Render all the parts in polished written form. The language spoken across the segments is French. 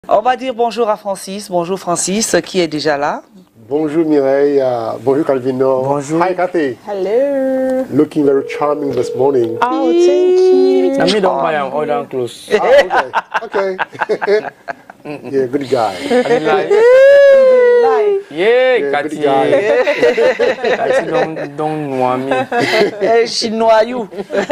On va dire bonjour à Francis. Bonjour Francis, qui est déjà là. Bonjour Mireille, bonjour Calvino. Bonjour. Hi Kathy. Hello. Looking very charming this morning. Oh, thank you. Let me don't buy an order close. Okay. Yeah, good guy. Yeah, Yeah, Cathy. good guy. Cathy don't know me. Chinois, you.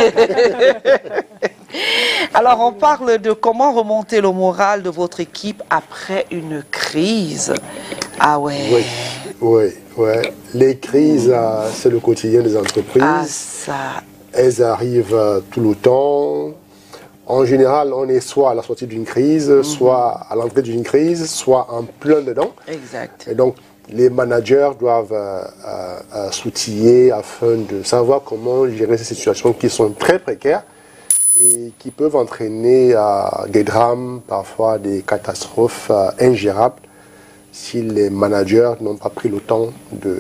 Alors, on parle de comment remonter le moral de votre équipe après une crise. Ah ouais. Oui. Les crises, c'est le quotidien des entreprises. Ah ça. Elles arrivent tout le temps. En général, on est soit à la sortie d'une crise, soit à l'entrée d'une crise, soit en plein dedans. Exact. Et donc, les managers doivent s'outiller afin de savoir comment gérer ces situations qui sont très précaires et qui peuvent entraîner des drames, parfois des catastrophes ingérables si les managers n'ont pas pris le temps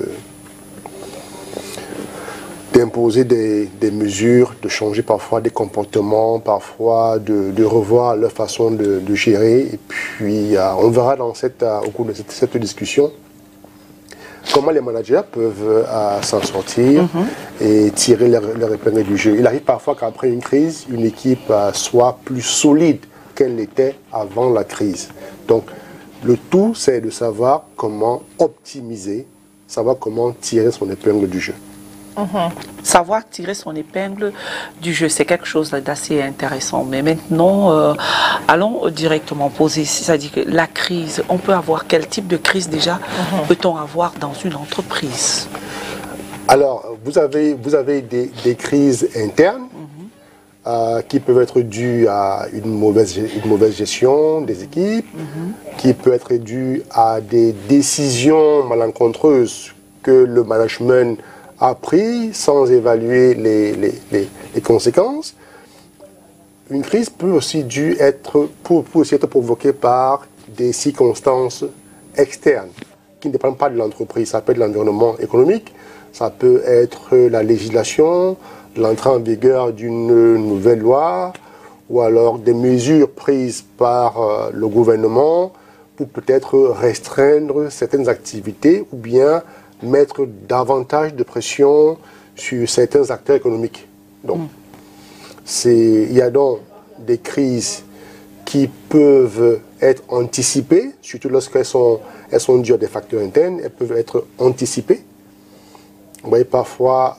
d'imposer des mesures, de changer parfois des comportements, parfois de revoir leur façon de gérer. Et puis, on verra au cours de cette discussion comment les managers peuvent s'en sortir et tirer leur épingle du jeu. Il arrive parfois qu'après une crise, une équipe soit plus solide qu'elle l'était avant la crise. Donc, le tout, c'est de savoir comment optimiser, savoir comment tirer son épingle du jeu. Savoir tirer son épingle du jeu, c'est quelque chose d'assez intéressant. Mais maintenant, allons directement poser, c'est-à-dire que la crise, on peut avoir quel type de crise déjà peut-on avoir dans une entreprise? Alors, vous avez des crises internes qui peuvent être dues à une mauvaise gestion des équipes, qui peut être dues à des décisions malencontreuses que le management a pris sans évaluer les conséquences. Une crise peut aussi être provoquée par des circonstances externes qui ne dépendent pas de l'entreprise. Ça peut être l'environnement économique, ça peut être la législation, l'entrée en vigueur d'une nouvelle loi, ou alors des mesures prises par le gouvernement pour peut-être restreindre certaines activités ou bien mettre davantage de pression sur certains acteurs économiques. Donc, il y a donc des crises qui peuvent être anticipées, surtout lorsqu'elles sont dues à des facteurs internes, elles peuvent être anticipées. Vous voyez, parfois,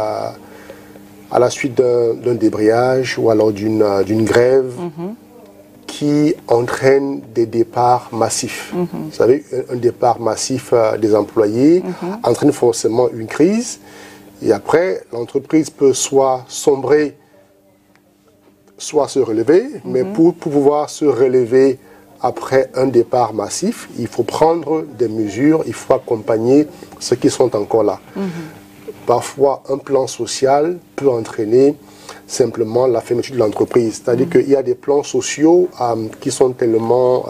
à la suite d'un débrayage ou alors d'une grève, qui entraîne des départs massifs. Vous savez, un départ massif des employés entraîne forcément une crise. Et après, l'entreprise peut soit sombrer, soit se relever. Mais pour pouvoir se relever après un départ massif, il faut prendre des mesures, il faut accompagner ceux qui sont encore là. Parfois, un plan social peut entraîner simplement la fermeture de l'entreprise. C'est-à-dire qu'il y a des plans sociaux qui sont tellement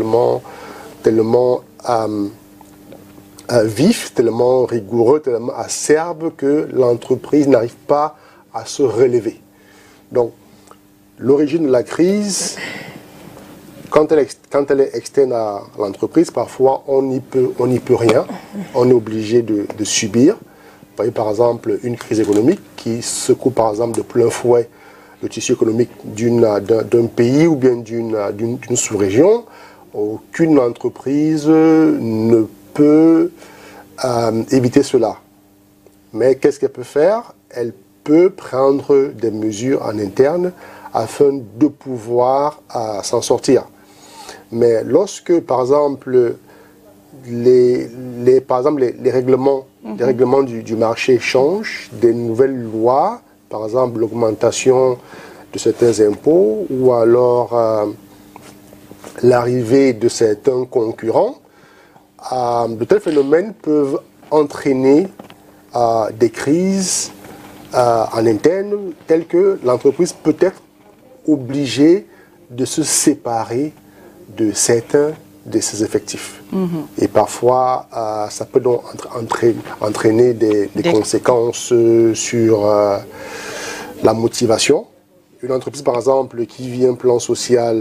vifs, tellement rigoureux, tellement acerbes que l'entreprise n'arrive pas à se relever. Donc, l'origine de la crise, quand elle est externe à l'entreprise, parfois on n'y peut rien, on est obligé de subir. Vous voyez par exemple une crise économique qui secoue par exemple de plein fouet le tissu économique d'un pays ou bien d'une sous-région. Aucune entreprise ne peut éviter cela. Mais qu'est-ce qu'elle peut faire? Elle peut prendre des mesures en interne afin de pouvoir s'en sortir. Mais lorsque par exemple les règlements du marché changent, des nouvelles lois, par exemple l'augmentation de certains impôts ou alors l'arrivée de certains concurrents, de tels phénomènes peuvent entraîner des crises en interne, telles que l'entreprise peut être obligée de se séparer de certains de ses effectifs. Et parfois, ça peut donc entraîner des conséquences sur la motivation. Une entreprise, par exemple, qui vit un plan social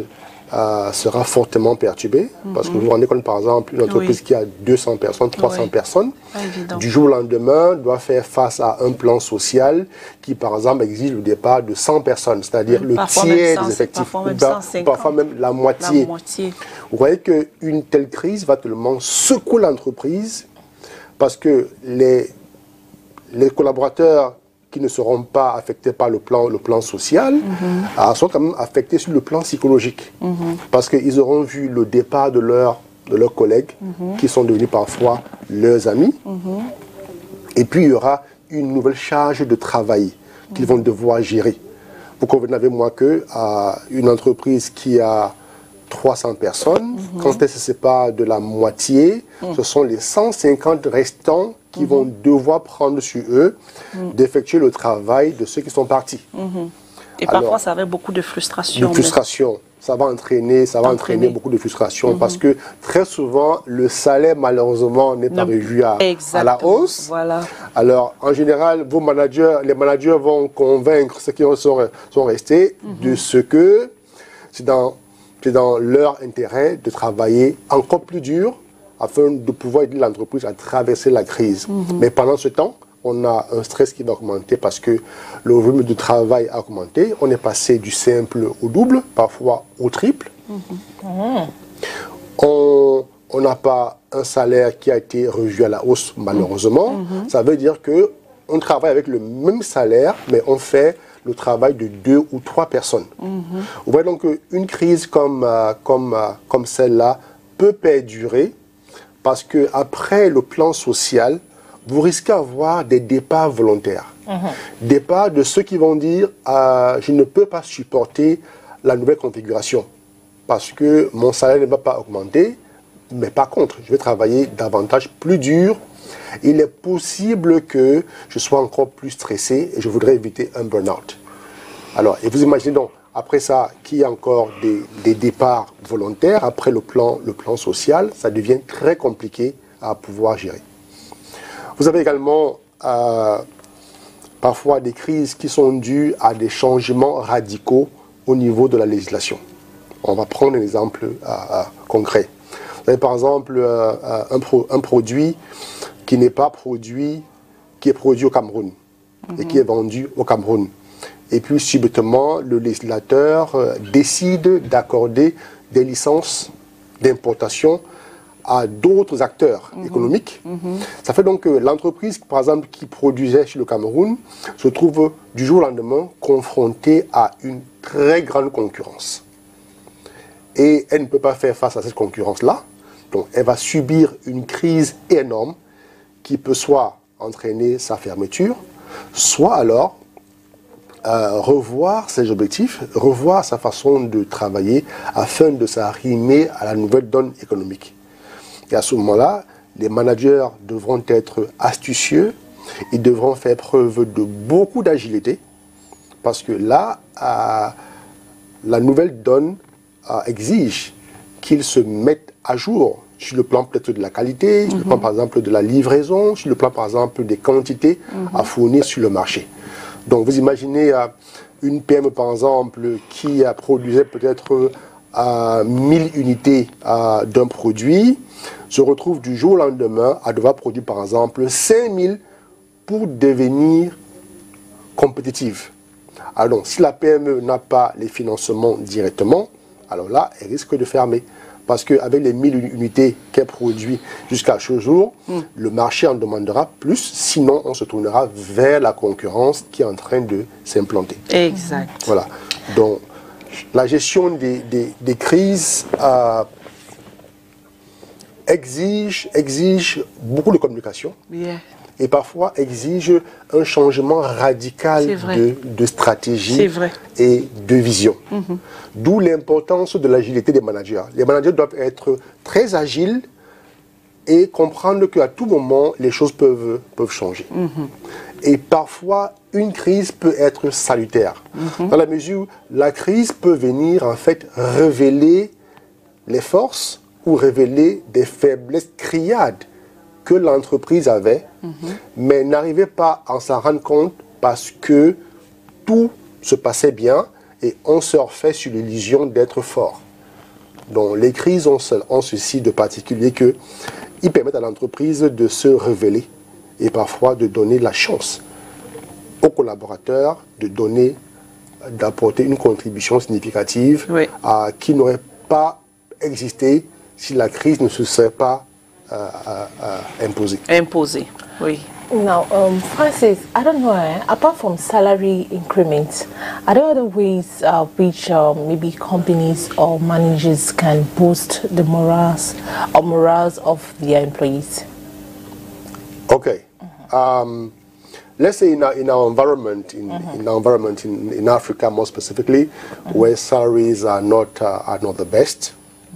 sera fortement perturbée. Parce que vous vous rendez compte, par exemple, une entreprise qui a 200 personnes, 300 personnes, du jour au lendemain, doit faire face à un plan social qui, par exemple, exige le départ de 100 personnes, c'est-à-dire le tiers des effectifs, parfois même la moitié. Vous voyez qu'une telle crise va tellement secouer l'entreprise parce que les collaborateurs qui ne seront pas affectés par le plan social sont quand même affectés sur le plan psychologique. Parce qu'ils auront vu le départ de leurs collègues qui sont devenus parfois leurs amis. Et puis il y aura une nouvelle charge de travail qu'ils vont devoir gérer. Vous convenez avec moi qu'une entreprise qui a 300 personnes, quand elle se sépare de la moitié, ce sont les 150 restants qui vont devoir prendre sur eux d'effectuer le travail de ceux qui sont partis. Et parfois, ça avait beaucoup de frustration. De frustration. Ça va entraîner beaucoup de frustration parce que très souvent, le salaire, malheureusement, n'est pas revu à la hausse. Voilà. Alors, en général, les managers vont convaincre ceux qui sont restés de ce que c'est dans leur intérêt de travailler encore plus dur afin de pouvoir aider l'entreprise à traverser la crise. Mais pendant ce temps, on a un stress qui va augmenter parce que le volume de travail a augmenté. On est passé du simple au double, parfois au triple. On n'a pas un salaire qui a été revu à la hausse, malheureusement. Ça veut dire qu'on travaille avec le même salaire, mais on fait le travail de 2 ou 3 personnes. Vous voyez donc qu'une crise comme celle-là peut perdurer parce qu'après le plan social, vous risquez d'avoir des départs volontaires. Départs de ceux qui vont dire je ne peux pas supporter la nouvelle configuration parce que mon salaire ne va pas augmenter, mais par contre, je vais travailler davantage plus dur. Il est possible que je sois encore plus stressé et je voudrais éviter un burn-out. Alors, et vous imaginez donc, après ça, qu'il y a encore des départs volontaires, après le plan social, ça devient très compliqué à pouvoir gérer. Vous avez également parfois des crises qui sont dues à des changements radicaux au niveau de la législation. On va prendre un exemple concret. Vous avez par exemple un produit qui n'est pas produit, qui est produit au Cameroun et qui est vendu au Cameroun. Et puis subitement, le législateur décide d'accorder des licences d'importation à d'autres acteurs économiques. Ça fait donc que l'entreprise, par exemple, qui produisait sur le Cameroun, se trouve du jour au lendemain confrontée à une très grande concurrence. Et elle ne peut pas faire face à cette concurrence-là. Donc elle va subir une crise énorme qui peut soit entraîner sa fermeture, soit alors revoir ses objectifs, revoir sa façon de travailler afin de s'arrimer à la nouvelle donne économique. Et à ce moment-là, les managers devront être astucieux, ils devront faire preuve de beaucoup d'agilité, parce que là, la nouvelle donne exige qu'ils se mettent à jour sur le plan peut-être de la qualité, sur le plan par exemple de la livraison, sur le plan par exemple des quantités à fournir sur le marché. Donc vous imaginez une PME par exemple qui produisait peut-être 1000 unités d'un produit, se retrouve du jour au lendemain à devoir produire par exemple 5000 pour devenir compétitive. Alors si la PME n'a pas les financements directement, alors là elle risque de fermer. Parce qu'avec les 1000 unités qu'elle produit jusqu'à ce jour, le marché en demandera plus, sinon on se tournera vers la concurrence qui est en train de s'implanter. Exact. Voilà. Donc, la gestion des crises exige beaucoup de communication. Yeah. Et parfois exige un changement radical de stratégie et de vision. D'où l'importance de l'agilité des managers. Les managers doivent être très agiles et comprendre qu'à tout moment, les choses peuvent changer. Et parfois, une crise peut être salutaire. Dans la mesure où la crise peut venir en fait révéler les forces ou révéler des faiblesses criardes que l'entreprise avait, mais n'arrivait pas à s'en rendre compte parce que tout se passait bien et on surfait sur l'illusion d'être fort. Donc les crises ont ceci de particulier que ils permettent à l'entreprise de se révéler et parfois de donner la chance aux collaborateurs d'apporter une contribution significative Oui. Qui n'aurait pas existé si la crise ne se serait pas imposée. Imposé, oui. Now, Francis, I don't know, apart from salary increments, are there other ways which maybe companies or managers can boost the morals of their employees? Okay. Let's say in our environment, in Africa more specifically, where salaries are not the best.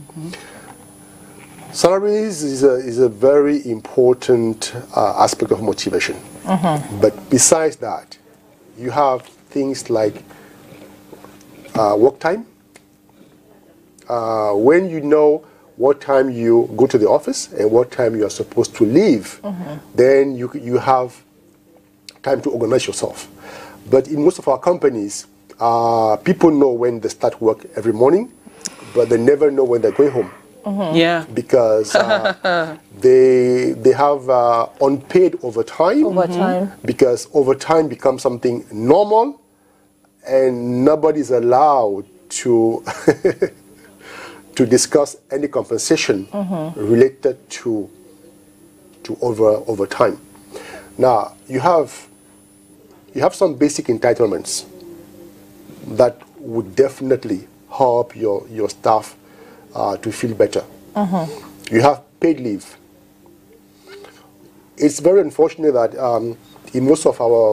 Salaries is a very important aspect of motivation. But besides that, you have things like work time. When you know what time you go to the office and what time you are supposed to leave, then you have time to organize yourself. But in most of our companies, people know when they start work every morning, but they never know when they're going home. Yeah. Because they have unpaid overtime. Overtime. Because overtime becomes something normal, and nobody's allowed to to discuss any compensation related to overtime. Now you have some basic entitlements that would definitely help your staff to feel better. You have paid leave. It's very unfortunate that in most of our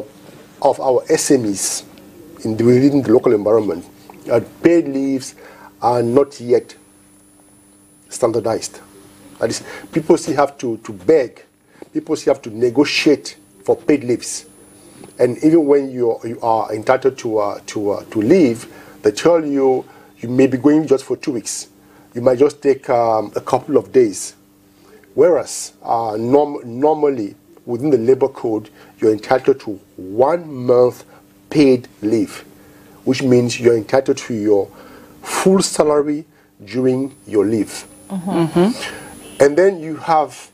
SMEs within the local environment, paid leaves are not yet standardized. That is, people still have to beg, people still have to negotiate for paid leaves. And even when you are entitled to leave, they tell you may be going just for 2 weeks. You might just take a couple of days. Whereas normally within the labor code, you're entitled to 1 month paid leave, which means you're entitled to your full salary during your leave. And then you have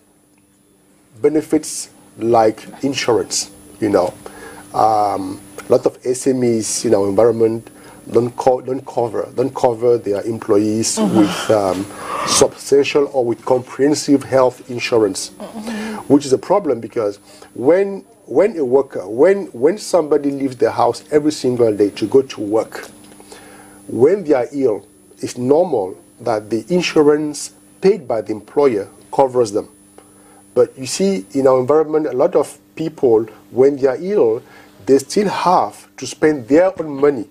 benefits like insurance. A lot of SMEs in our environment don't cover their employees with substantial or with comprehensive health insurance, which is a problem because when somebody leaves their house every single day to go to work, when they are ill, it's normal that the insurance paid by the employer covers them. But you see, in our environment, a lot of people, when they are ill, they still have to spend their own money,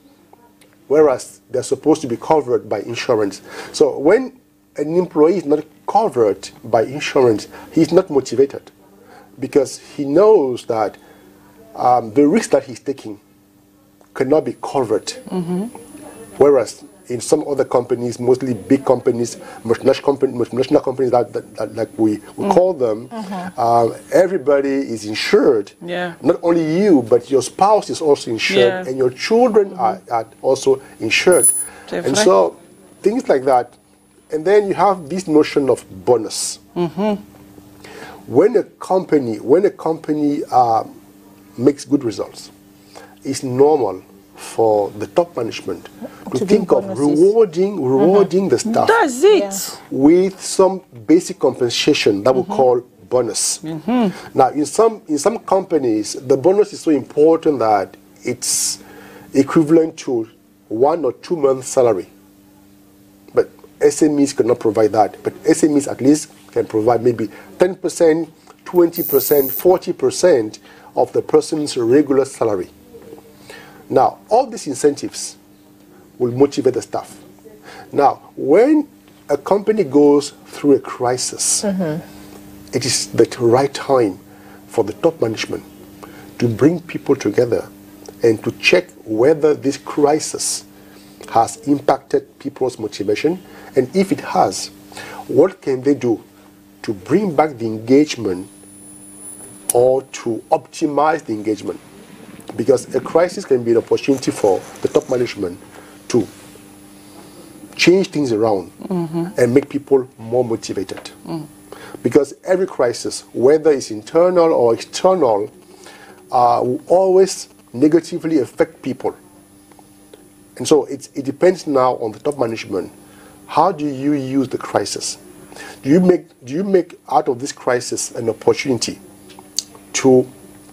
whereas they're supposed to be covered by insurance. So when an employee is not covered by insurance, he's not motivated because he knows that the risk that he's taking cannot be covered. Whereas in some other companies, mostly big companies, multinational companies that like we call them, everybody is insured. Yeah. Not only you, but your spouse is also insured, and your children are also insured. And so things like that. And then you have this notion of bonus. When a company makes good results, it's normal for the top management to think of rewarding the staff. That's it. With some basic compensation that we call bonus. Now, in some companies, the bonus is so important that it's equivalent to 1 or 2 months' salary. But SMEs cannot provide that. But SMEs at least can provide maybe 10%, 20%, 40% of the person's regular salary. Now, all these incentives will motivate the staff. Now, when a company goes through a crisis, it is the right time for the top management to bring people together and to check whether this crisis has impacted people's motivation, and if it has, what can they do to bring back the engagement or to optimize the engagement? Because a crisis can be an opportunity for the top management to change things around and make people more motivated. Because every crisis, whether it's internal or external, will always negatively affect people. And so it depends now on the top management. How do you use the crisis? Do you make out of this crisis an opportunity to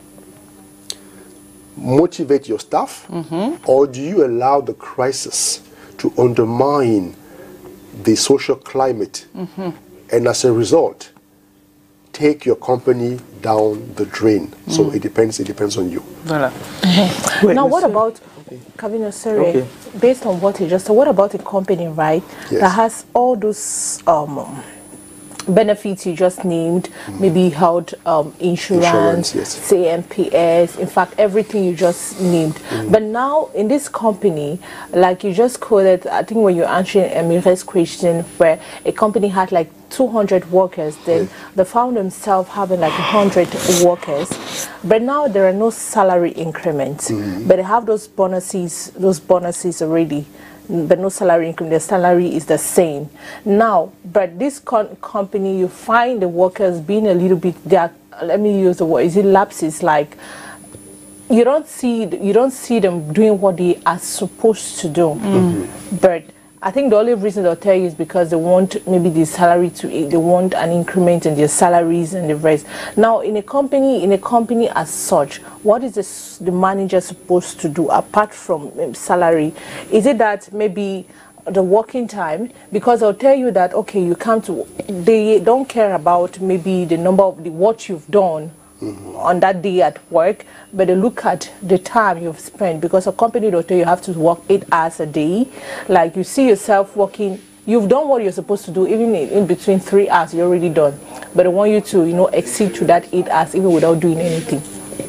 motivate your staff, or do you allow the crisis to undermine the social climate, and as a result, take your company down the drain? So it depends on you. Voilà. Now, what about, Kavino, sorry, based on what you just said, what about a company, right, that has all those benefits you just named, maybe health insurance, CMPS, in fact, everything you just named. But now, in this company, like you just quoted, I think when you're answering Emire's question, where a company had like 200 workers, then the founder himself having like 100 workers, but now there are no salary increments, but they have those bonuses already, but no salary increment. The salary is the same now, but this company, you find the workers being a little bit, let me use the word, is it lapses, like you don't see them doing what they are supposed to do. But I think the only reason they'll tell you is because they want maybe the salary they want an increment in their salaries and the rest. Now, in a company as such, what is the manager supposed to do apart from salary? Is it that maybe the working time? Because they'll tell you that, okay, you come to, they don't care about maybe the number of what you've done on that day at work, but they look at the time you've spent, because a company will tell you have to work 8 hours a day. Like you see yourself working, you've done what you're supposed to do, even in between 3 hours you're already done, but they want you to exceed to that 8 hours even without doing anything.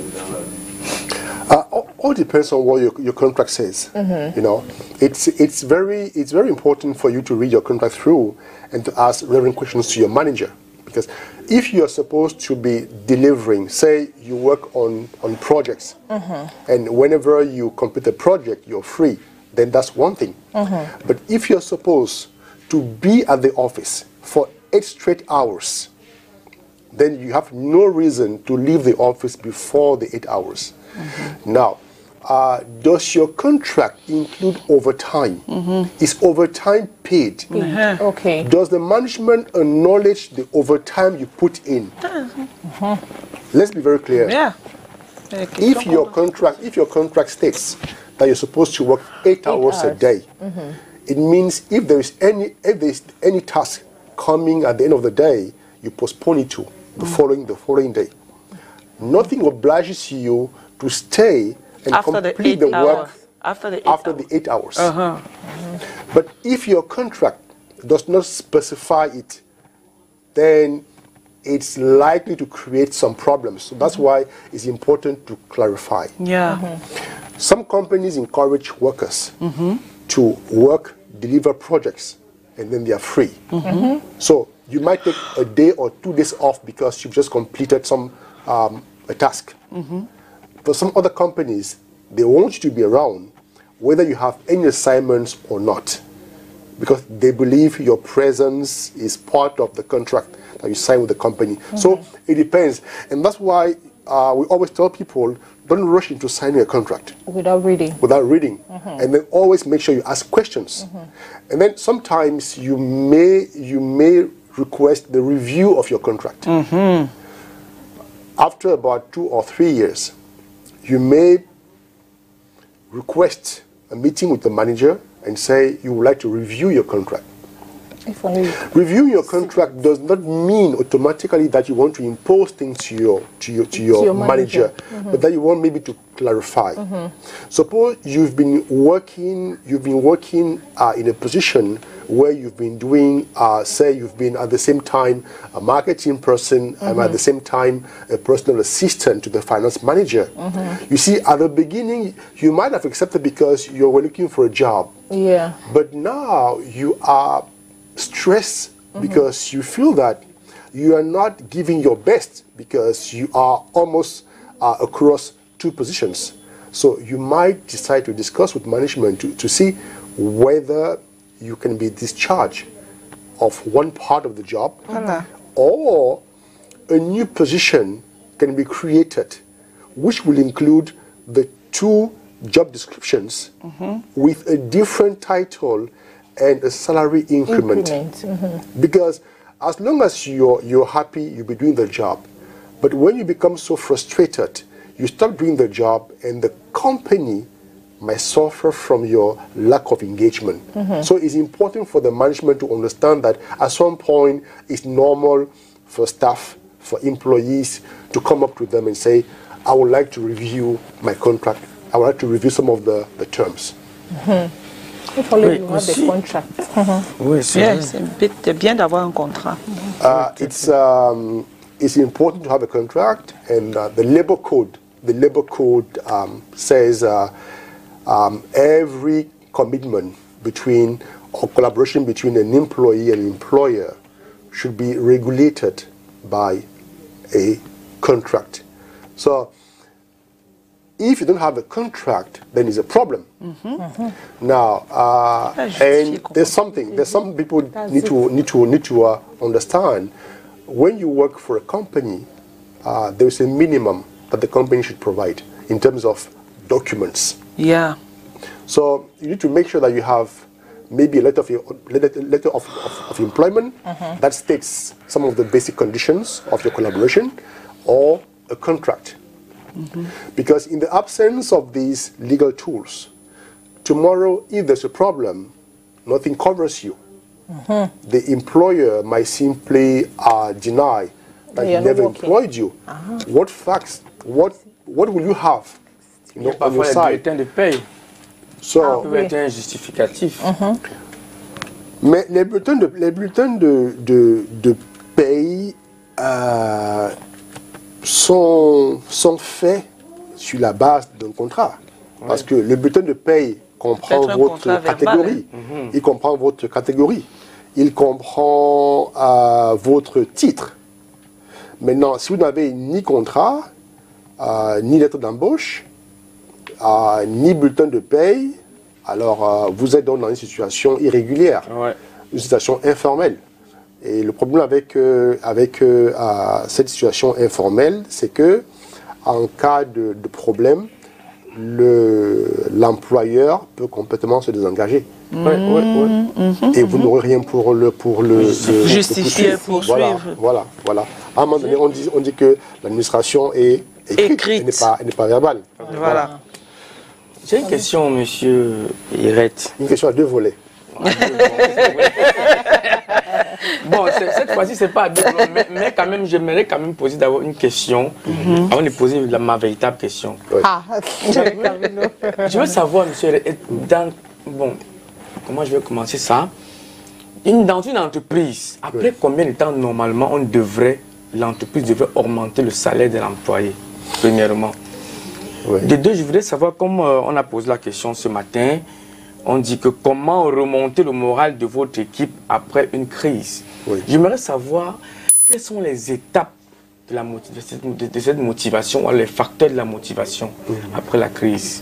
All depends on what your contract says. It's very important for you to read your contract through and to ask relevant questions to your manager. Because if you're supposed to be delivering, say you work on projects, and whenever you complete a project, you're free, then that's one thing. But if you're supposed to be at the office for 8 straight hours, then you have no reason to leave the office before the 8 hours. Now, does your contract include overtime? Is overtime paid? Okay. Does the management acknowledge the overtime you put in? Let's be very clear. If your contract states that you're supposed to work 8 hours a day, it means if there is any task coming at the end of the day, you postpone it to the following day. Nothing obliges you to stay and complete the work after the 8 hours. But if your contract does not specify it, then it's likely to create some problems. So that's why it's important to clarify. Some companies encourage workers to deliver projects, and then they are free. So you might take a day or 2 days off because you've just completed a task. For some other companies, they want you to be around whether you have any assignments or not, because they believe your presence is part of the contract that you sign with the company. So it depends. And that's why we always tell people, don't rush into signing a contract. Without reading. And then always make sure you ask questions. And then sometimes you may request the review of your contract. After about 2 or 3 years, you may request a meeting with the manager and say you would like to review your contract. Reviewing your contract does not mean automatically that you want to impose things to your manager, but that you want maybe to clarify. Suppose you've been working in a position where you've been doing, say you've been at the same time a marketing person and at the same time a personal assistant to the finance manager. You see, at the beginning, you might have accepted because you were looking for a job. But now you are stressed because you feel that you are not giving your best because you are almost across 2 positions. So you might decide to discuss with management to see whether you can be discharged of one part of the job, Voilà. or a new position can be created, which will include the two job descriptions with a different title and a salary increment. Because as long as you're happy, you'll be doing the job. But when you become so frustrated, you stop doing the job, and the company might suffer from your lack of engagement. So it's important for the management to understand that at some point it's normal for staff, for employees to come up to them and say, I would like to review my contract. I would like to review some of the terms. If only you have the contract. Oui, c'est Yeah, vrai. c'est bien d'avoir un contrat. It's important to have a contract, and the labor code says every commitment between or collaboration between an employee and employer should be regulated by a contract. So if you don't have a contract, then it's a problem. Now, and there's some people need to understand. When you work for a company, there is a minimum that the company should provide in terms of documents. Yeah. So you need to make sure that you have maybe a letter of employment that states some of the basic conditions of your collaboration, or a contract. Because in the absence of these legal tools, tomorrow, if there's a problem, nothing covers you. The employer might simply deny that he never employed you. What facts, what will you have, on your Parfois, les side? bulletins de paye So, peuvent être un justificatif. mais les bulletins de paye sont faits sur la base d'un contrat. Parce que le bulletin de paye comprend Peut-être un votre contrat verbal, catégorie. Il comprend votre catégorie. Il comprend votre titre. Maintenant, si vous n'avez ni contrat, ni lettre d'embauche, ni bulletin de paye, alors vous êtes donc dans une situation irrégulière, une situation informelle. Et le problème avec cette situation informelle, c'est que en cas de problème, l'employeur peut complètement se désengager. Et vous n'aurez rien pour le Justifier, poursuivre. Voilà. À un moment donné, on dit que l'administration est écrite. Elle n'est pas verbale. Voilà. J'ai une question, monsieur Iret. Une question à deux volets. Bon, cette fois-ci, c'est pas à deux volets, mais quand même, j'aimerais quand même poser d'abord une question, avant de poser ma véritable question. Ouais. Je veux savoir, monsieur, bon, comment je vais commencer ça? Dans une entreprise, après combien de temps, normalement, l'entreprise devrait augmenter le salaire de l'employé, premièrement? De deux, je voudrais savoir, comme on a posé la question ce matin, on dit que comment remonter le moral de votre équipe après une crise. J'aimerais savoir quelles sont les étapes de cette motivation, les facteurs de la motivation après la crise.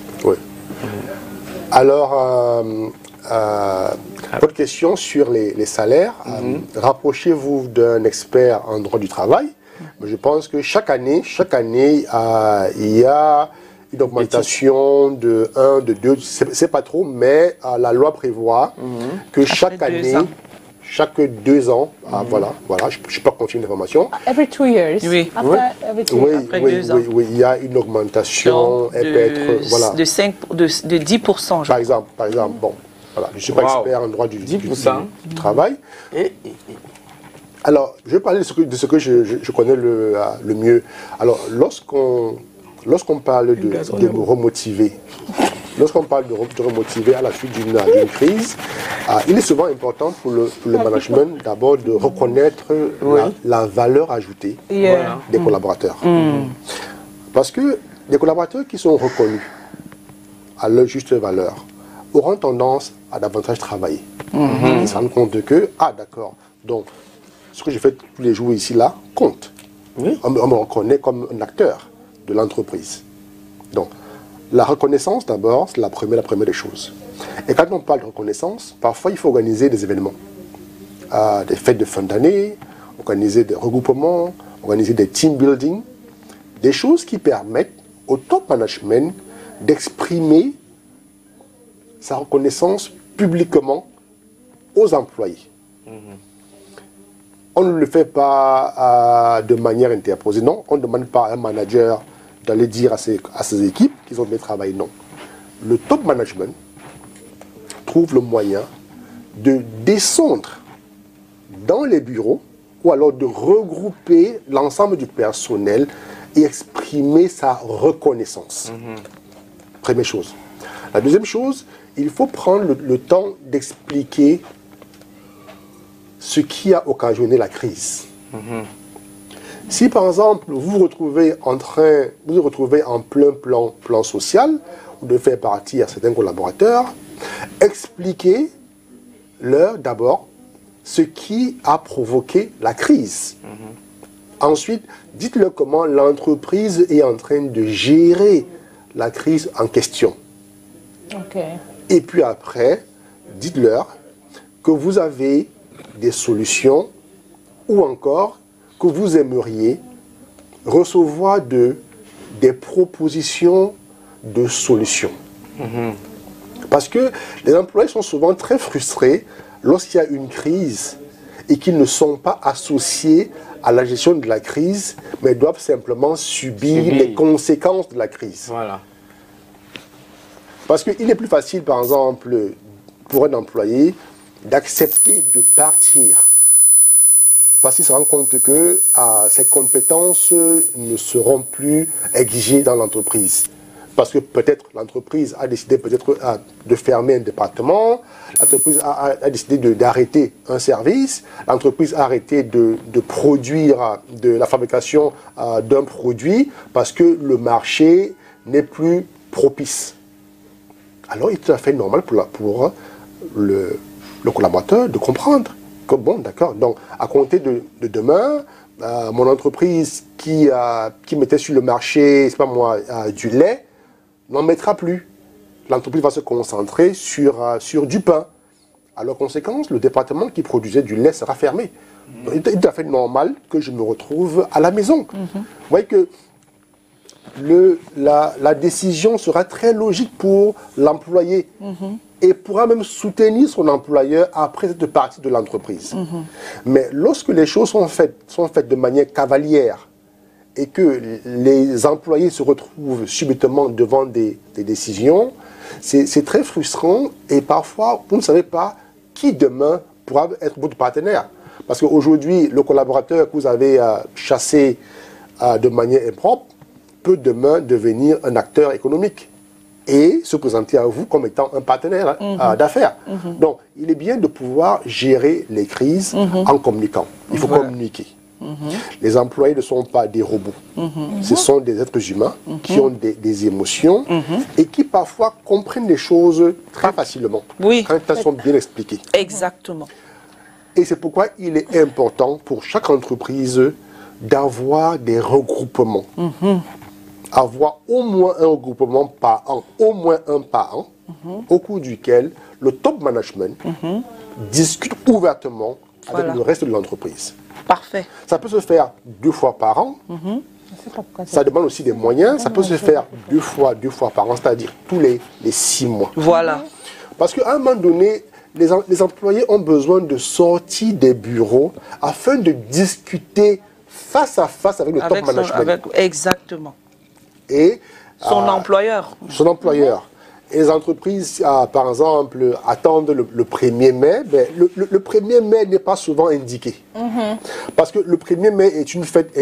Alors, votre question sur les salaires, rapprochez-vous d'un expert en droit du travail. Mais je pense que chaque année, il y a une augmentation de 1, de 2, c'est pas trop, mais la loi prévoit que chaque année, chaque 2 ans, voilà, je ne peux pas continuer l'information. Every 2 years. Oui. Oui, il y a une augmentation, elle peut être, voilà. De 10%. Par exemple, bon, voilà, je ne suis pas expert en droit du travail. Alors, je vais parler de ce que je connais le mieux. Alors, lorsqu'on parle de remotiver, à la suite d'une crise, il est souvent important pour le management d'abord de reconnaître la valeur ajoutée des collaborateurs. Parce que les collaborateurs qui sont reconnus à leur juste valeur auront tendance à davantage travailler. Ils se rendent compte que, d'accord, donc ce que je fais tous les jours ici, là, compte. On me reconnaît comme un acteur de l'entreprise. Donc, La reconnaissance, d'abord, c'est la première des choses. Et quand on parle de reconnaissance, parfois, il faut organiser des événements. Des fêtes de fin d'année, organiser des regroupements, organiser des team building, des choses qui permettent au top management d'exprimer sa reconnaissance publiquement aux employés. On ne le fait pas de manière interposée, non. On ne demande pas à un manager d'aller dire à ses équipes qu'ils ont bien travaillé, non. Le top management trouve le moyen de descendre dans les bureaux ou alors de regrouper l'ensemble du personnel et exprimer sa reconnaissance. Première chose. La deuxième chose, il faut prendre le temps d'expliquer ce qui a occasionné la crise. Si par exemple vous vous retrouvez en plein plan social, vous devez faire partir certains collaborateurs, expliquez-leur d'abord ce qui a provoqué la crise. Ensuite, dites-leur comment l'entreprise est en train de gérer la crise en question. Et puis après, dites-leur que vous avez des solutions ou encore que vous aimeriez recevoir des propositions de solutions. Parce que les employés sont souvent très frustrés lorsqu'il y a une crise et qu'ils ne sont pas associés à la gestion de la crise, mais doivent simplement subir les conséquences de la crise. Voilà. Parce qu'il est plus facile, par exemple, pour un employé, d'accepter de partir. Parce qu'il se rend compte que ses compétences ne seront plus exigées dans l'entreprise. Parce que peut-être l'entreprise a décidé de fermer un département, l'entreprise a décidé d'arrêter un service, l'entreprise a arrêté de produire de la fabrication d'un produit parce que le marché n'est plus propice. Alors il est tout à fait normal pour le collaborateur de comprendre que bon, d'accord, donc à compter de demain, mon entreprise qui mettait sur le marché, c'est pas moi, du lait, n'en mettra plus. L'entreprise va se concentrer sur du pain. Alors, conséquence, le département qui produisait du lait sera fermé. Donc, il est tout à fait normal que je me retrouve à la maison. Vous voyez que la décision sera très logique pour l'employé et pourra même soutenir son employeur après cette partie de l'entreprise. Mais lorsque les choses sont faites de manière cavalière, et que les employés se retrouvent subitement devant des décisions, c'est très frustrant et parfois, vous ne savez pas qui demain pourra être votre partenaire. Parce qu'aujourd'hui, le collaborateur que vous avez chassé de manière impropre peut demain devenir un acteur économique et se présenter à vous comme étant un partenaire d'affaires. Donc, il est bien de pouvoir gérer les crises en communiquant. Il faut communiquer. Les employés ne sont pas des robots. Ce sont des êtres humains qui ont des émotions et qui parfois comprennent les choses très facilement quand elles sont bien expliquées. Exactement. Et c'est pourquoi il est important pour chaque entreprise d'avoir des regroupements. Avoir au moins un regroupement par an, au moins un par an, au cours duquel le top management discute ouvertement avec le reste de l'entreprise. Parfait. Ça peut se faire 2 fois par an. Ça demande aussi des moyens. Ça peut se faire 2 fois par an, c'est-à-dire tous les 6 mois. Voilà. Parce qu'à un moment donné, les employés ont besoin de sortir des bureaux afin de discuter face à face avec le top management. Exactement. Et son employeur. Son employeur. Et les entreprises, par exemple, attendent le 1er mai. Ben, le 1er mai n'est pas souvent indiqué. Parce que le 1er mai est une fête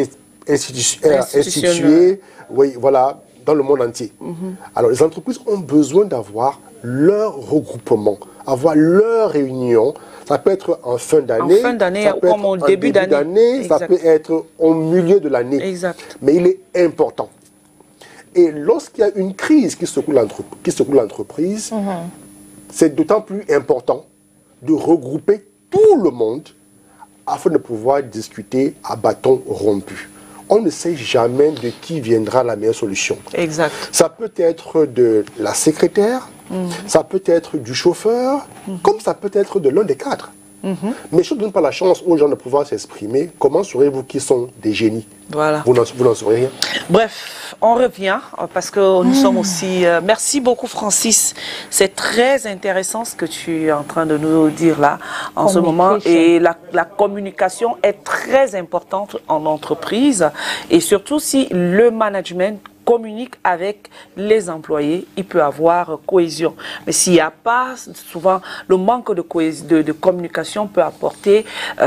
instituée dans le monde entier. Alors, les entreprises ont besoin d'avoir leur regroupement, avoir leur réunion. Ça peut être en fin d'année, comme au début d'année. Ça peut être au milieu de l'année. Mais il est important. Et lorsqu'il y a une crise qui secoue l'entreprise, c'est d'autant plus important de regrouper tout le monde afin de pouvoir discuter à bâton rompu. on ne sait jamais de qui viendra la meilleure solution. Exact. Ça peut être de la secrétaire, ça peut être du chauffeur, comme ça peut être de l'un des cadres. Mais je ne donne pas la chance aux gens de pouvoir s'exprimer. Comment saurez-vous qui sont des génies? Voilà. Vous n'en saurez rien. Bref, on revient parce que nous sommes aussi... merci beaucoup Francis. C'est très intéressant ce que tu es en train de nous dire là en ce moment. Et la communication est très importante en entreprise. Et surtout si le management communique avec les employés, il peut avoir cohésion. Mais s'il n'y a pas, souvent, le manque de communication peut apporter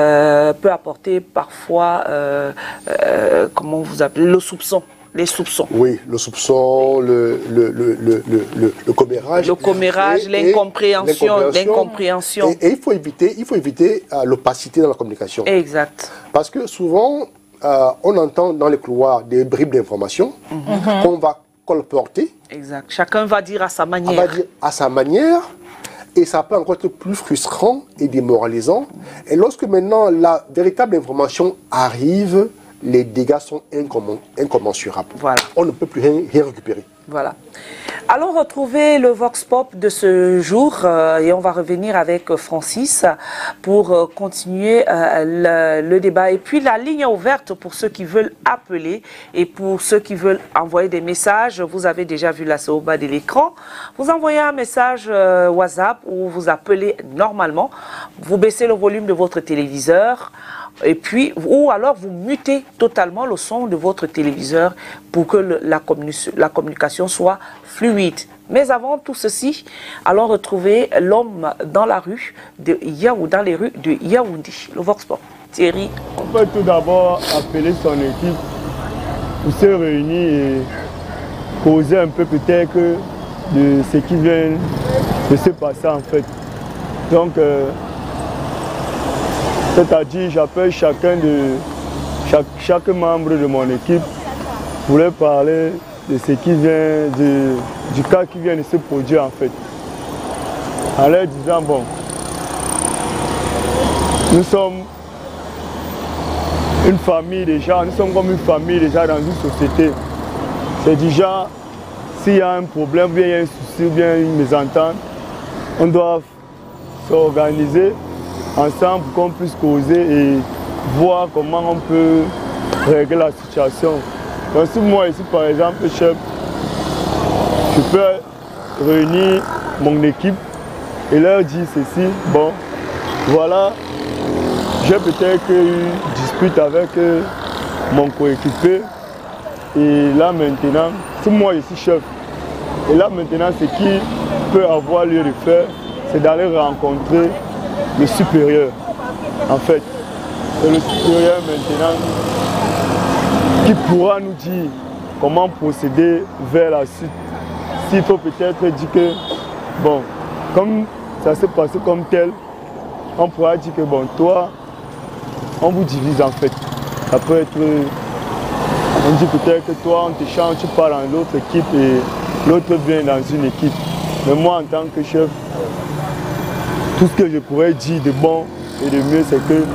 parfois, comment vous appelez, le soupçon. Les soupçons. Oui, le soupçon, le commérage. Le commérage, l'incompréhension. Et il faut éviter l'opacité dans la communication. Exact. Parce que souvent, on entend dans les couloirs des bribes d'informations qu'on va colporter. Exact. Chacun va dire à sa manière. On va dire à sa manière. Et ça peut encore être plus frustrant et démoralisant. Et lorsque maintenant la véritable information arrive, les dégâts sont incommensurables. Voilà. On ne peut plus rien récupérer. Voilà. Allons retrouver le Vox Pop de ce jour et on va revenir avec Francis pour continuer le débat. Et puis la ligne est ouverte pour ceux qui veulent appeler et pour ceux qui veulent envoyer des messages. Vous avez déjà vu là, c'est au bas de l'écran. Vous envoyez un message WhatsApp ou vous appelez normalement. Vous baissez le volume de votre téléviseur. Et puis, ou alors vous mutez totalement le son de votre téléviseur pour que la communication soit fluide. Mais avant tout ceci, allons retrouver l'homme dans la rue de Yaoundé, dans les rues de Yaoundé. Le Vox Pop. Thierry. On peut tout d'abord appeler son équipe pour se réunir et causer un peu peut-être de ce qui vient de se passer en fait. Donc, c'est-à-dire, j'appelle chaque membre de mon équipe pour leur parler de ce qui vient, du cas qui vient de se produire en fait. En leur disant, bon, nous sommes une famille déjà, nous sommes comme une famille déjà dans une société. C'est déjà, s'il y a un problème, bien il y a un souci, bien une mésentente, on doit s'organiser ensemble pour qu'on puisse causer et voir comment on peut régler la situation. Donc si moi ici par exemple, chef, je peux réunir mon équipe et leur dire ceci, bon, voilà, j'ai peut-être une dispute avec mon coéquipier et là maintenant, si moi ici chef, et là maintenant ce qui peut avoir lieu de faire, c'est d'aller rencontrer le supérieur, en fait. C'est le supérieur maintenant qui pourra nous dire comment procéder vers la suite. S'il faut peut-être dire que, bon, comme ça s'est passé comme tel, on pourra dire que, bon, toi, on vous divise en fait. Ça peut être, on dit peut-être que toi, on te change, tu pars dans l'autre équipe et l'autre vient dans une équipe. Mais moi, en tant que chef, tout ce que je pourrais dire de bon et de mieux, c'est que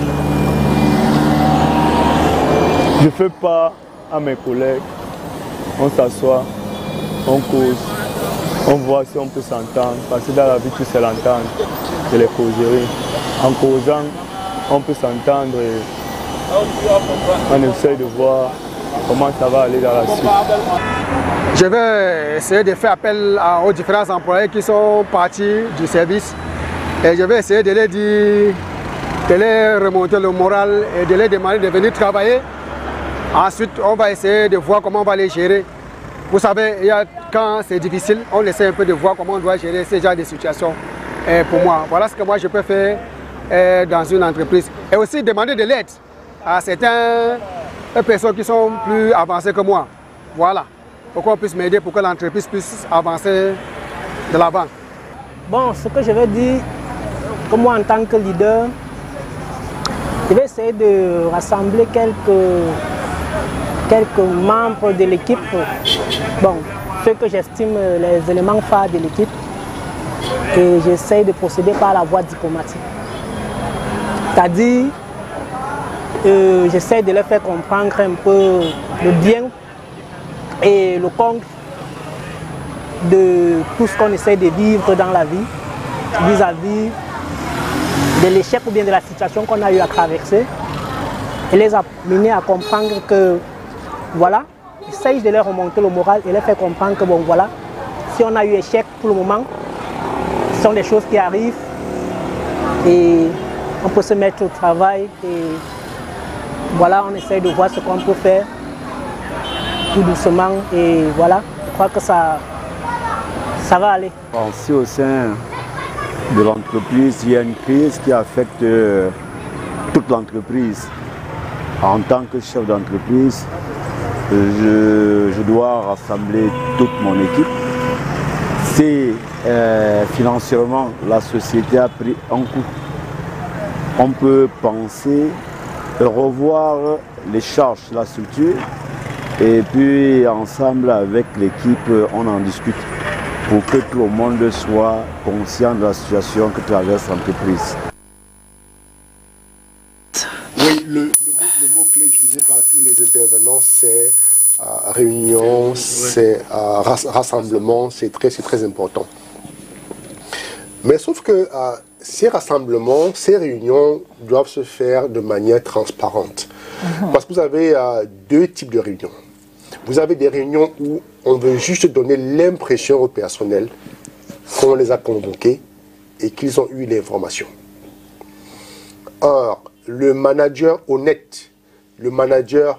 je fais part à mes collègues, on s'assoit, on cause, on voit si on peut s'entendre, parce que dans la vie, tout c'est l'entendre, c'est les causeries. En causant, on peut s'entendre et on essaie de voir comment ça va aller dans la suite. Je vais essayer de faire appel aux différents employés qui sont partis du service. Et je vais essayer de leur dire, de leur remonter le moral et de leur demander de venir travailler. Ensuite, on va essayer de voir comment on va les gérer. Vous savez, quand c'est difficile, on essaie un peu de voir comment on doit gérer ce genre de situations. Et pour moi, voilà ce que moi je peux faire dans une entreprise. Et aussi demander de l'aide à certaines personnes qui sont plus avancées que moi. Voilà, pour qu'on puisse m'aider, pour que l'entreprise puisse avancer de l'avant. Bon, ce que je vais dire, comme moi en tant que leader, je vais essayer de rassembler quelques membres de l'équipe, bon, ceux que j'estime les éléments phares de l'équipe, et j'essaie de procéder par la voie diplomatique. C'est-à-dire j'essaie de leur faire comprendre un peu le bien et le contre de tout ce qu'on essaie de vivre dans la vie, vis-à-vis de l'échec ou bien de la situation qu'on a eu à traverser, et les amener à comprendre que, voilà, j'essaie de leur remonter le moral et leur faire comprendre que, bon, voilà, si on a eu échec pour le moment, ce sont des choses qui arrivent et on peut se mettre au travail et voilà, on essaie de voir ce qu'on peut faire tout doucement et voilà, je crois que ça va aller. Si au sein de l'entreprise, il y a une crise qui affecte toute l'entreprise. En tant que chef d'entreprise, je dois rassembler toute mon équipe. Si financièrement la société a pris un coup, on peut penser revoir les charges de la structure et puis ensemble avec l'équipe on en discute pour que tout le monde soit conscient de la situation que traverse l'entreprise. Oui, le mot clé utilisé par tous les intervenants, c'est réunion, c'est rassemblement, c'est très important. Mais sauf que ces rassemblements, ces réunions doivent se faire de manière transparente. Parce que vous avez deux types de réunions. Vous avez des réunions où on veut juste donner l'impression au personnel qu'on les a convoqués et qu'ils ont eu l'information. Or, le manager honnête, le manager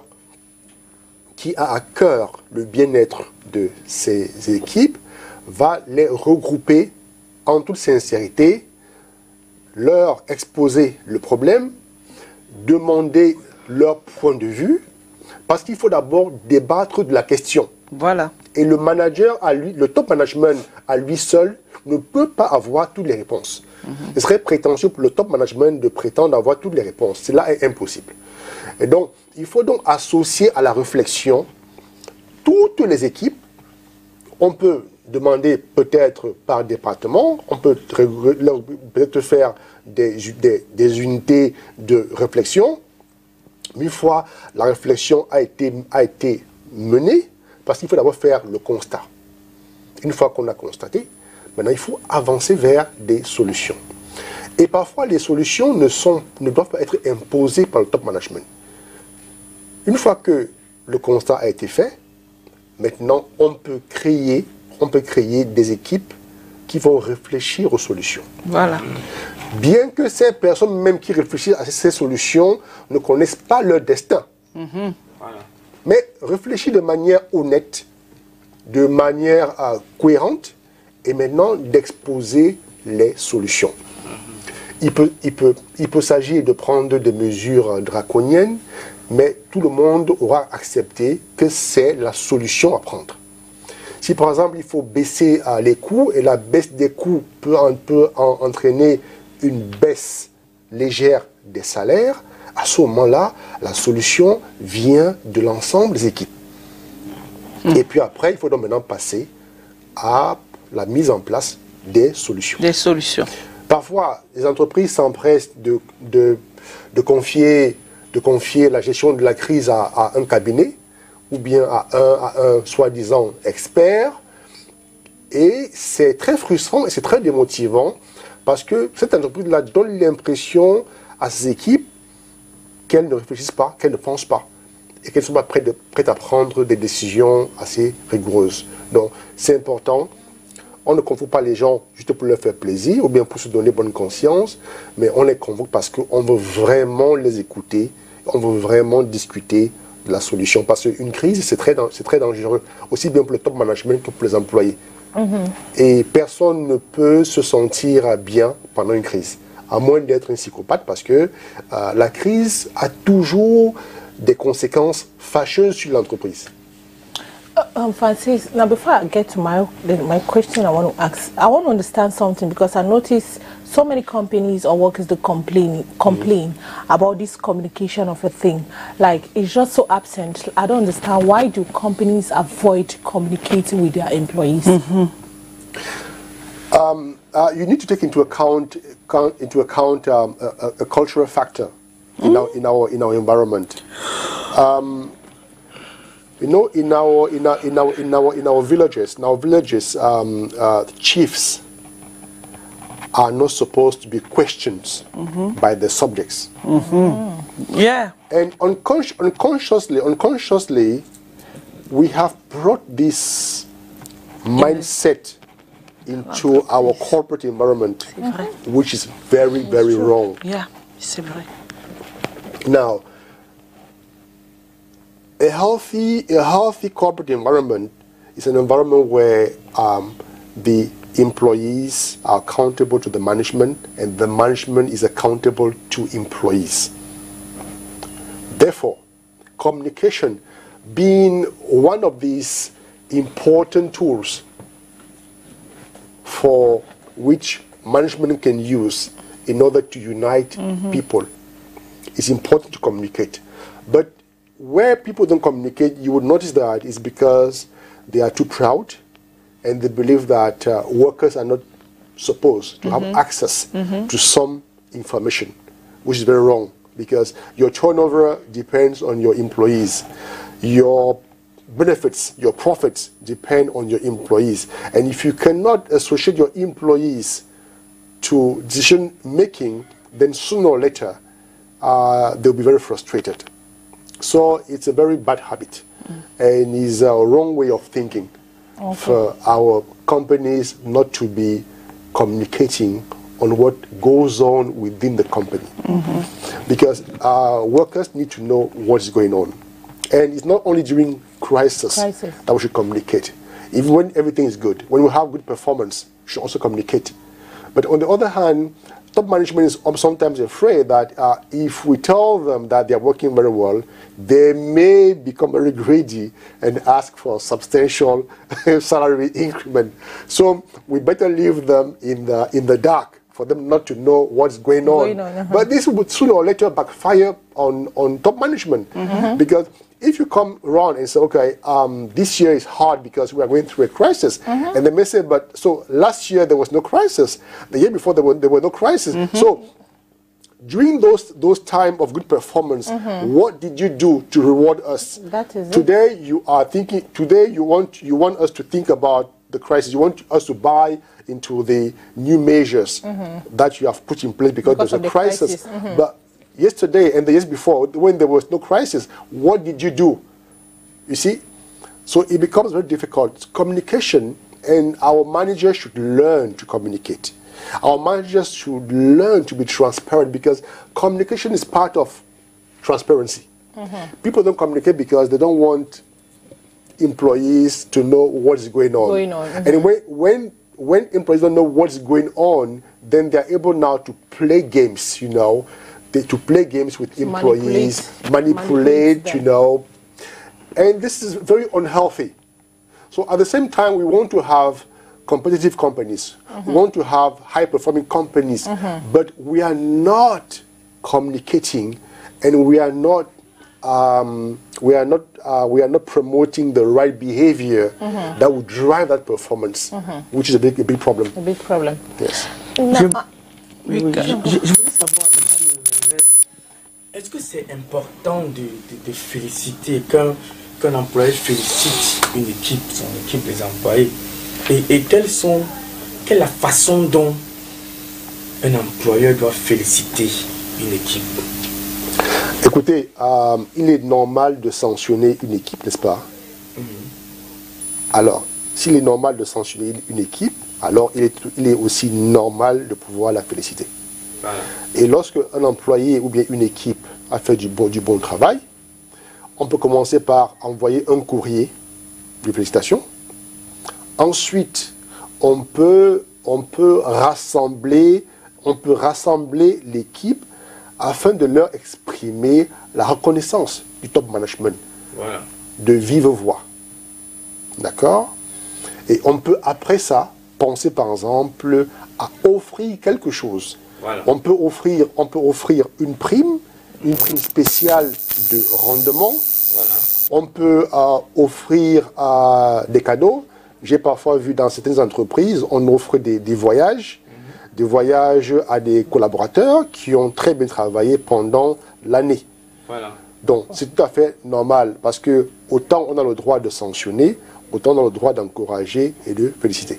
qui a à cœur le bien-être de ses équipes, va les regrouper en toute sincérité, leur exposer le problème, demander leur point de vue, parce qu'il faut d'abord débattre de la question. Voilà. Et le manager, le top management à lui seul, ne peut pas avoir toutes les réponses. Ce serait prétentieux pour le top management de prétendre avoir toutes les réponses. Cela est impossible. Et donc, il faut donc associer à la réflexion toutes les équipes. On peut demander peut-être par département, on peut peut-être faire des unités de réflexion. Une fois la réflexion a été menée, parce qu'il faut d'abord faire le constat. Une fois qu'on a constaté, maintenant il faut avancer vers des solutions. Et parfois les solutions ne doivent pas être imposées par le top management. Une fois que le constat a été fait, maintenant on peut créer des équipes qui vont réfléchir aux solutions. Voilà. Bien que ces personnes même qui réfléchissent à ces solutions ne connaissent pas leur destin. Voilà. Mais réfléchir de manière honnête, de manière cohérente, et maintenant d'exposer les solutions. Il peut s'agir de prendre des mesures draconiennes, mais tout le monde aura accepté que c'est la solution à prendre. Si par exemple il faut baisser les coûts, et la baisse des coûts peut entraîner une baisse légère des salaires, à ce moment-là, la solution vient de l'ensemble des équipes. Et puis après, il faut donc maintenant passer à la mise en place des solutions. Des solutions. Parfois, les entreprises s'empressent de confier la gestion de la crise à un cabinet ou bien à un soi-disant expert. Et c'est très frustrant et c'est très démotivant parce que cette entreprise-là donne l'impression à ses équipes qu'elles ne réfléchissent pas, qu'elles ne pensent pas et qu'elles ne sont pas prêtes à prendre des décisions assez rigoureuses. Donc, c'est important. On ne convoque pas les gens juste pour leur faire plaisir ou bien pour se donner bonne conscience, mais on les convoque parce qu'on veut vraiment les écouter, on veut vraiment discuter de la solution. Parce qu'une crise, c'est très dangereux, aussi bien pour le top management que pour les employés. Et personne ne peut se sentir bien pendant une crise, à moins d'être un psychopathe, parce que la crise a toujours des conséquences fâcheuses sur l'entreprise. Francis, now before I get to my question I want to ask, I want to understand something because I notice so many companies or workers that complain about this communication of a thing. Like, it's just so absent. I don't understand, why do companies avoid communicating with their employees? You need to take into account a cultural factor. in our environment. You know, in our villages, chiefs are not supposed to be questioned by the subjects. Yeah. And unconsciously, we have brought this mindset into our corporate environment, which is very, very wrong. Yeah, c'est vrai. Now, a healthy corporate environment is an environment where the employees are accountable to the management and the management is accountable to employees. Therefore, communication being one of these important tools for which management can use in order to unite people, it's important to communicate. But where people don't communicate, you would notice that is because they are too proud and they believe that workers are not supposed to have access to some information, which is very wrong, because your turnover depends on your employees. Your benefits, your profits depend on your employees. And if you cannot associate your employees to decision making, then sooner or later they'll be very frustrated. So it's a very bad habit and is a wrong way of thinking for our companies not to be communicating on what goes on within the company. Because workers need to know what's going on. And it's not only during crisis that we should communicate. Even when everything is good, when we have good performance, we should also communicate. But on the other hand, top management is sometimes afraid that if we tell them that they are working very well, they may become very greedy and ask for a substantial salary increment. So we better leave them in the dark for them not to know what's going on. But this would sooner or later backfire on top management. Because if you come around and say, okay, this year is hard because we are going through a crisis, and they may say, but so last year there was no crisis, the year before there were no crisis. So during those time of good performance, what did you do to reward us? That is today you are thinking. Today you want us to think about the crisis. You want us to buy into the new measures that you have put in place because there's a crisis. But yesterday and the years before, when there was no crisis, what did you do? You see? So it becomes very difficult. Communication, and our managers should learn to communicate. Our managers should learn to be transparent, because communication is part of transparency. People don't communicate because they don't want employees to know what is going on. And when employees don't know what's going on, then they're able now to play games, you know, to play games with employees, manipulate, you know, and this is very unhealthy. So at the same time, we want to have competitive companies, we want to have high-performing companies, but we are not communicating, and we are not promoting the right behavior that would drive that performance, which is a big problem. A big problem. Yes. Je voulais savoir, est-ce que c'est important de féliciter, qu'un employé félicite une équipe, son équipe, les employés, et quelle est la façon dont un employeur doit féliciter une équipe? Écoutez, il est normal de sanctionner une équipe, n'est-ce pas? Alors, s'il est normal de sanctionner une équipe, alors il est aussi normal de pouvoir la féliciter. Voilà. Et lorsque un employé ou bien une équipe a fait du bon travail, on peut commencer par envoyer un courrier de félicitations. Ensuite, on peut rassembler l'équipe afin de leur exprimer la reconnaissance du top management, voilà, de vive voix. D'accord? Et on peut après ça penser par exemple à offrir quelque chose. Voilà. On peut offrir une prime spéciale de rendement. Voilà. On peut offrir des cadeaux. J'ai parfois vu dans certaines entreprises, on offre des voyages, des voyages à des collaborateurs qui ont très bien travaillé pendant l'année. Voilà. Donc, c'est tout à fait normal parce que autant on a le droit de sanctionner, autant on a le droit d'encourager et de féliciter.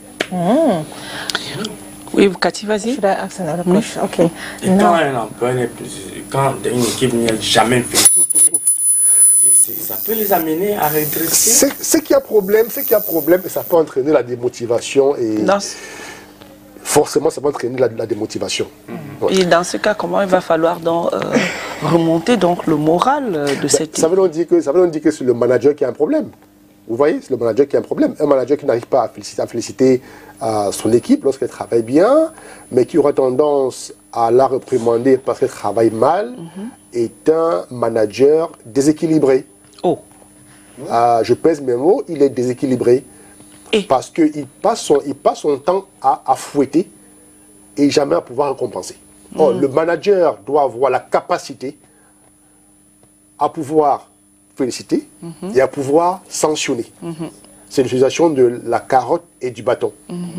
Oui, Cathy, vas-y. Should I ask another question? Okay. Et Now, quand un employeur n'est plus, quand une équipe n'y a jamais fait, ça peut les amener à redresser. C'est qu'il y a problème, et ça peut entraîner la démotivation et forcément ça peut entraîner la démotivation. Et dans ce cas, comment il va falloir donc remonter donc le moral de cette ça veut donc dire que c'est le manager qui a un problème. Vous voyez, c'est le manager qui a un problème. Un manager qui n'arrive pas à féliciter son équipe lorsqu'elle travaille bien, mais qui aura tendance à la réprimander parce qu'elle travaille mal, est un manager déséquilibré. Oh. Je pèse mes mots, il est déséquilibré. Parce qu'il passe son temps à fouetter et jamais à pouvoir récompenser. Or, le manager doit avoir la capacité à pouvoir féliciter et à pouvoir sanctionner. C'est l'utilisation de la carotte et du bâton.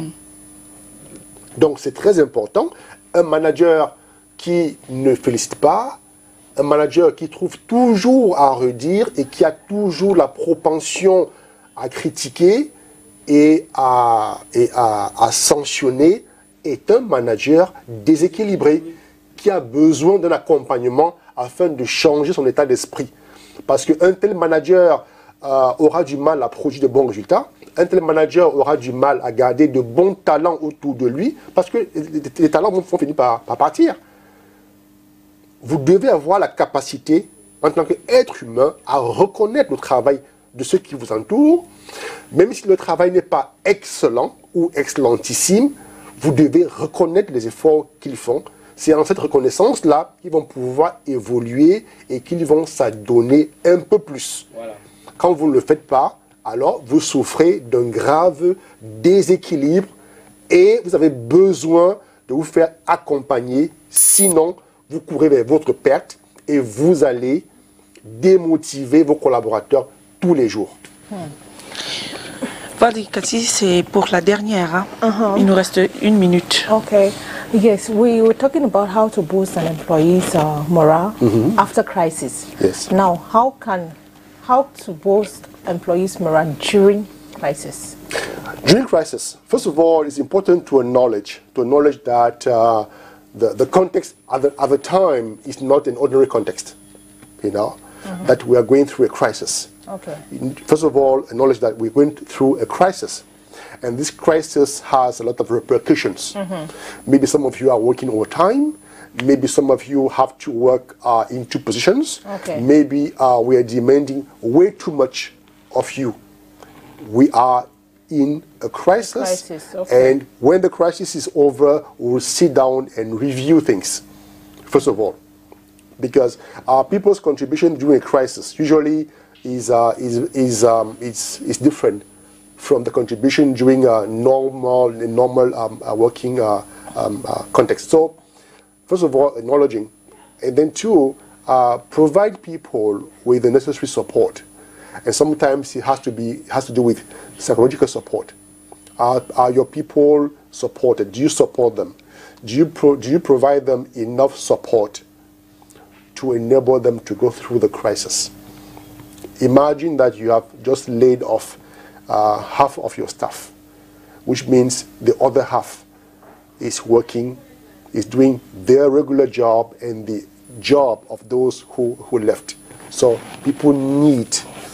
Donc c'est très important. Un manager qui ne félicite pas, un manager qui trouve toujours à redire et qui a toujours la propension à critiquer et à sanctionner est un manager déséquilibré qui a besoin d'un accompagnement afin de changer son état d'esprit. Parce qu'un tel manager aura du mal à produire de bons résultats, un tel manager aura du mal à garder de bons talents autour de lui, parce que les talents vont finir par partir. Vous devez avoir la capacité, en tant qu'être humain, à reconnaître le travail de ceux qui vous entourent, même si le travail n'est pas excellent ou excellentissime, vous devez reconnaître les efforts qu'ils font. C'est en cette reconnaissance-là qu'ils vont pouvoir évoluer et qu'ils vont s'adonner un peu plus. Voilà. Quand vous ne le faites pas, alors vous souffrez d'un grave déséquilibre et vous avez besoin de vous faire accompagner. Sinon, vous courez vers votre perte et vous allez démotiver vos collaborateurs tous les jours. Vas-y, Cathy, c'est pour la dernière. Hein? Il nous reste 1 minute. Okay. Yes, we were talking about how to boost an employee's morale after crisis. Yes. Now, how to boost employees' morale during crisis? During crisis, first of all, it's important to acknowledge that the context at the time is not an ordinary context. You know, that we are going through a crisis. Okay. First of all, acknowledge that we're going through a crisis. And this crisis has a lot of repercussions. Maybe some of you are working overtime. Maybe some of you have to work in 2 positions. Okay. Maybe we are demanding way too much of you. We are in a crisis. Okay. And when the crisis is over, we'll sit down and review things, first of all. Because people's contribution during a crisis usually is different from the contribution during a normal working context. So, first of all, acknowledging, and then 2, provide people with the necessary support. And sometimes it has to do with psychological support. Are your people supported? Do you support them? Do you provide them enough support to enable them to go through the crisis? Imagine that you have just laid off half of your staff, which means the other half is working, is doing their regular job and the job of those who left. So people need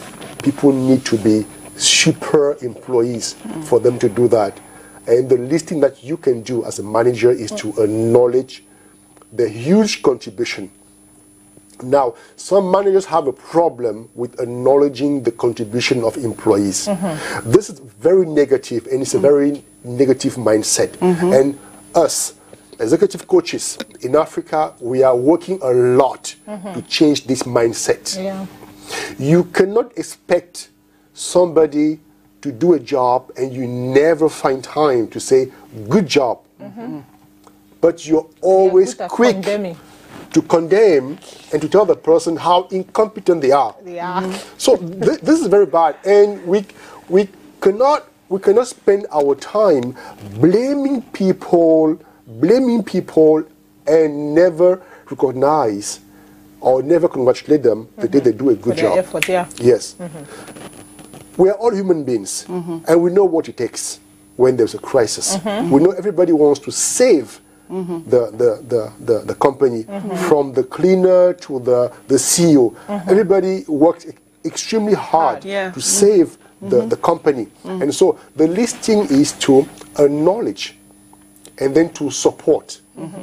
to be super employees for them to do that. And the least thing that you can do as a manager is to acknowledge the huge contribution. Now, some managers have a problem with acknowledging the contribution of employees. This is very negative, and it's a very negative mindset. And us, executive coaches in Africa, we are working a lot to change this mindset. Yeah. You cannot expect somebody to do a job and you never find time to say, good job. But you're always quick to condemn and to tell the person how incompetent they are. So this is very bad, and we cannot spend our time blaming people and never recognize or never congratulate them the day they do a good job. Effort, yeah. Yes. We are all human beings, and we know what it takes when there's a crisis. We know everybody wants to save the company, from the cleaner to the CEO. Everybody works extremely hard to save the company. And so the least thing is to acknowledge and then to support.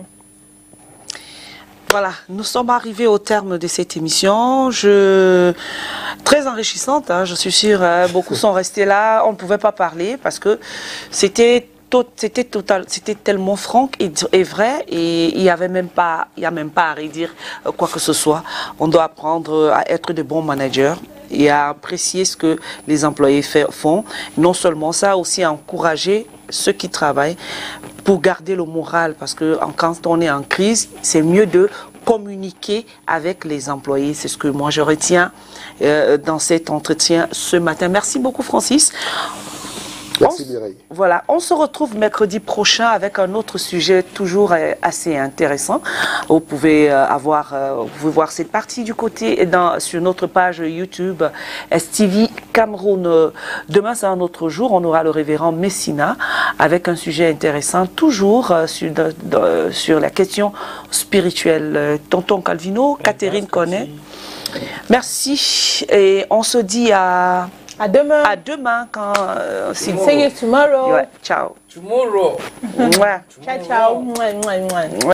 Voilà, nous sommes arrivés au terme de cette émission. Très enrichissante, hein, je suis sûre, beaucoup sont restés là, on ne pouvait pas parler parce que c'était tellement franc et vrai, et il n'y a même pas à redire quoi que ce soit. On doit apprendre à être de bons managers et à apprécier ce que les employés font. Non seulement ça, aussi à encourager ceux qui travaillent pour garder le moral, parce que quand on est en crise, c'est mieux de communiquer avec les employés. C'est ce que moi je retiens dans cet entretien ce matin. Merci beaucoup, Francis. Merci Mireille. Voilà, on se retrouve mercredi prochain avec un autre sujet toujours assez intéressant. Vous pouvez voir cette partie du côté sur notre page YouTube STV Cameroun. Demain, c'est un autre jour. On aura le révérend Messina avec un sujet intéressant, toujours sur la question spirituelle. Tonton Calvino, Catherine connaît. Merci et on se dit à demain. À demain quand See you tomorrow. Ouais, ciao. Tomorrow. Ciao, ciao.